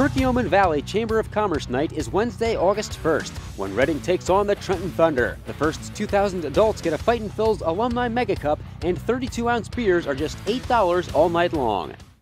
Perkiomen Valley Chamber of Commerce Night is Wednesday, August 1st, when Reading takes on the Trenton Thunder. The first 2,000 adults get a Fightin Phils Alumni Mega Cup, and 32-ounce beers are just $8 all night long.